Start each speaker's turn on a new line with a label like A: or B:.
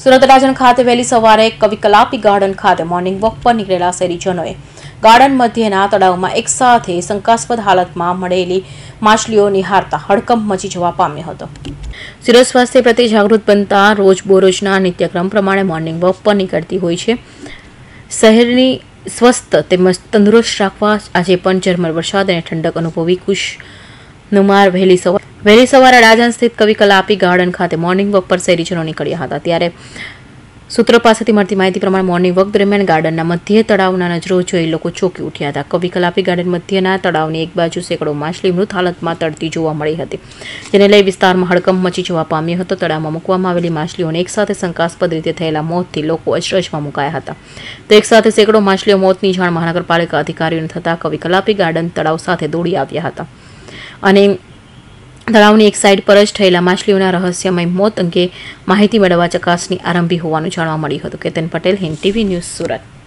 A: સુરત રાજન ખાતે વહેલી સવારે કવિ કલાપી ગાર્ડન ખાતે મોર્નિંગ વોક પર નીકળેલા શહેરીજનોએ ગાર્ડન મધ્યના તળાવમાં એકસાથે શંકાસ્પદ હાલતમાં મળેલી માછલીઓ નિહાળતા હડકંપ મચી જવા પામ્યો હતો। સિરોજ સ્વાસ્થ્ય પ્રત્યે જાગૃત બનતા રોજબરોજના નિત્યક્રમ પ્રમાણે મોર્નિંગ વોક પર નીકળતી હોય છે। શહેરની સ્વસ્થ તેમજ તંદુરસ્ત રાખવા આજે પણ ઝરમર વરસાદ અને ઠંડક અનુભવી ખુશનુમાર વહેલી સવારે રાજન સ્થિત કવિ કલાપી ગાર્ડન ખાતે મોર્નિંગ વોક પર શહેરીજનો નીકળ્યા હતા। ત્યારે સૂત્રો પાસેથી મળતી માહિતી પ્રમાણે મોર્નિંગ વોક દરમિયાન ગાર્ડનના મધ્યે તળાવના નજરો જોઈ લોકો ચોંકી ઉઠ્યા હતા। કવિ કલાપી ગાર્ડન મધ્યના તળાવની એક બાજુ સેંકડો માછલી મૃત હાલતમાં તરતી જોવા મળી હતી, જેને લઈ વિસ્તારમાં હડકંપ મચી જવા પામ્યો હતો। તળાવમાં મૂકવામાં આવેલી માછલીઓને એકસાથે શંકાસ્પદ રીતે થયેલા મોતથી લોકો અચરજમાં મુકાયા હતા। તો એકસાથે સેંકડો માછલીઓ મોતની જાણ મહાનગરપાલિકા અધિકારીઓને થતાં કવિ કલાપી ગાર્ડન તળાવ સાથે દોડી આવ્યા હતા અને તળાવની એક સાઈડ પર જ થયેલા માછલીઓના રહસ્યમય મોત અંગે માહિતી મેળવવા ચકાસણી આરંભી હોવાનું જાણવા મળ્યું હતું। Ketan Patel, Hind TV news, Surat.